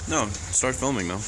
No, start filming now.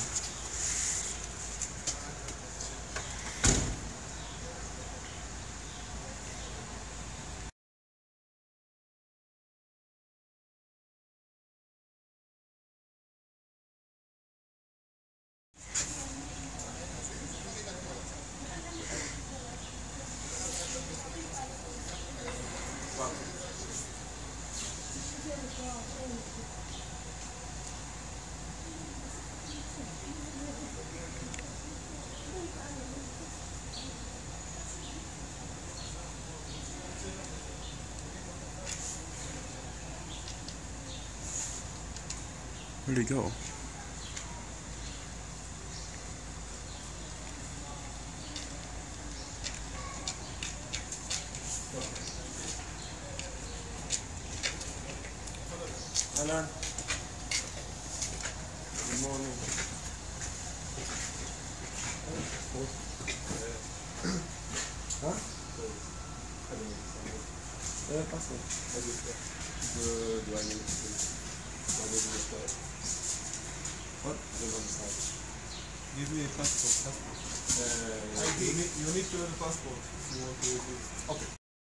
Where'd he go? Alan. Good morning. Huh? Passport. What? Give me a passport. You need to have a passport if you want to do this. Okay.